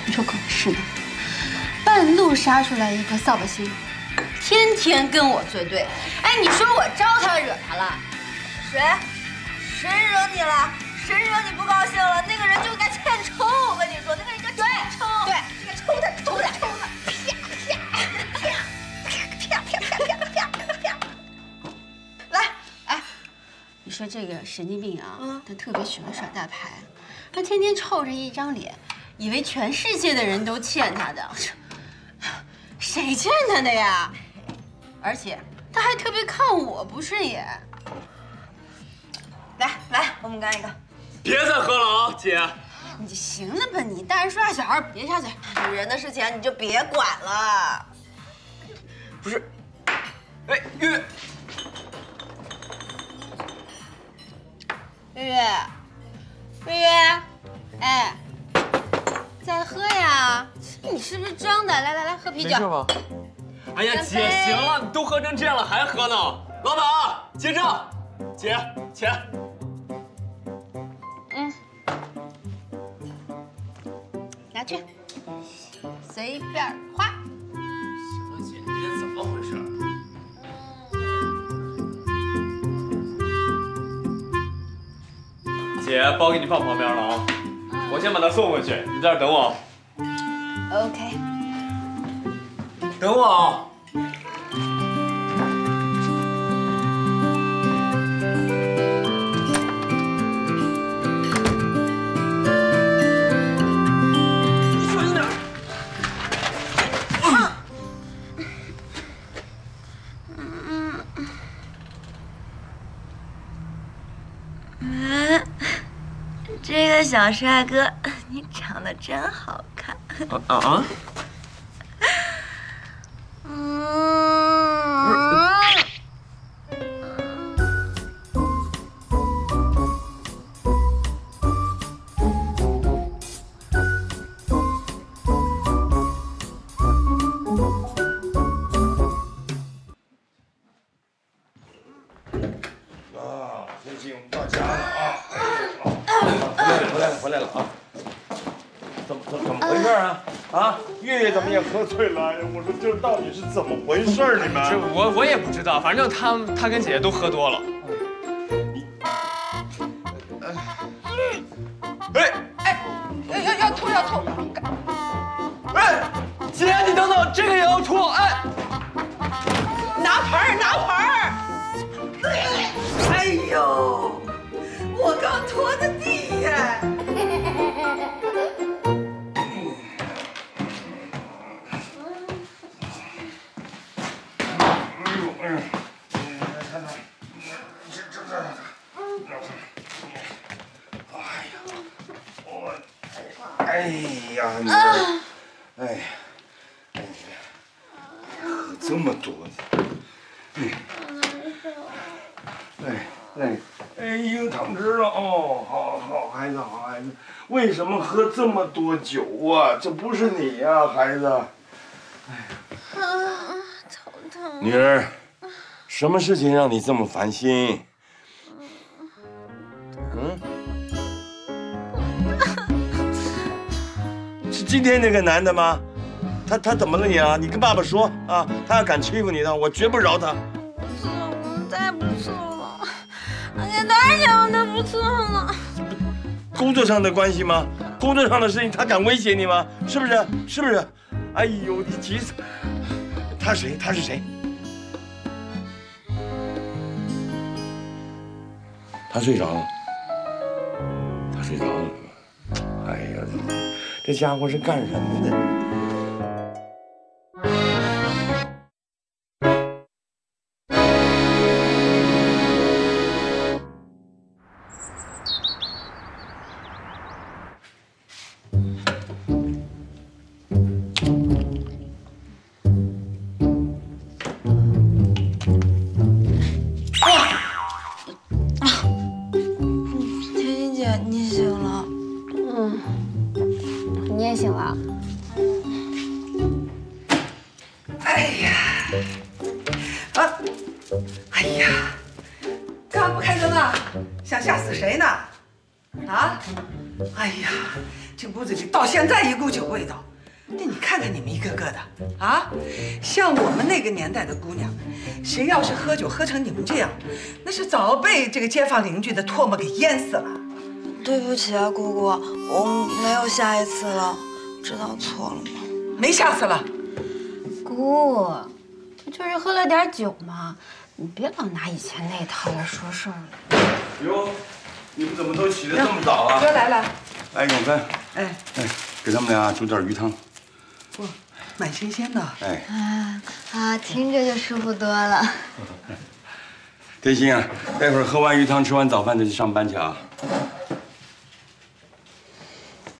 出口是的，半路杀出来一颗扫把星，天天跟我作对。哎，你说我招他惹他了？ 谁惹你了？谁惹你不高兴了？那个人就该欠抽！我跟你说，那个人该抽！ 对， 这个抽他，抽他，抽他！啪！来， 哎，你说这个神经病啊，他特别喜欢耍大牌，他天天臭着一张脸，以为全世界的人都欠他的，谁欠他的呀？而且他还特别看我不顺眼。 来，我们干一个。 别再喝了啊，姐！ 你行了吧你？大人说话小孩别插嘴。 女人的事情你就别管了。 不是，哎，月月，哎，再喝呀？你是不是装的？来，喝啤酒。 没事吧？哎呀，姐，行了，你都喝成这样了还喝呢？老板，结账，姐，钱。 拿去，随便花。 行了，姐，你这怎么回事？姐，包给你放旁边了啊，我先把它送回去，你在这儿等我。 OK。 等我啊。 这个小帅哥，你长得真好看。 最近到家了啊！回来了啊！怎么回事啊？啊，月月怎么也喝醉了？我说这到底是怎么回事？你们这我也不知道，反正他跟姐姐都喝多了。 要吐！ 哎，姐你等等，这个也要吐！哎， 拿盆儿！哎呦，我刚拖的地呀！ 哎呀，你，喝这么多，哎呦，躺直了哦，好孩子，为什么喝这么多酒啊？这不是你呀，孩子。 头疼。 女儿，什么事情让你这么烦心？是今天那个男的吗？他怎么了你啊？你跟爸爸说啊，他要敢欺负你的，我绝不饶他。 我再不错了，我给多少钱我都不错了。 工作上的关系吗？工作上的事情，他敢威胁你吗？是不是？哎呦，你急死！他是谁？他睡着了。哎呀，这家伙是干什么的？ 醒了。 哎呀，干嘛不开灯啊？想吓死谁呢？啊！哎呀， 这屋子里到现在一股酒味道。那你看看你们一个个的啊，像我们那个年代的姑娘，谁要是喝酒喝成你们这样，那是早被这个街坊邻居的唾沫给淹死了。 对不起啊，姑姑，我没有下一次了，知道错了吗？ 没下次了。 姑，就是喝了点酒嘛，你别老拿以前那套来说事儿了。 哟，你们怎么都起得这么早啊？ 哥来了。 哎，永芬， 哎， 给他们俩煮点鱼汤。 哇，蛮新鲜的。 哎， 听着就舒服多了。 天心啊，待会儿喝完鱼汤，吃完早饭就去上班去啊。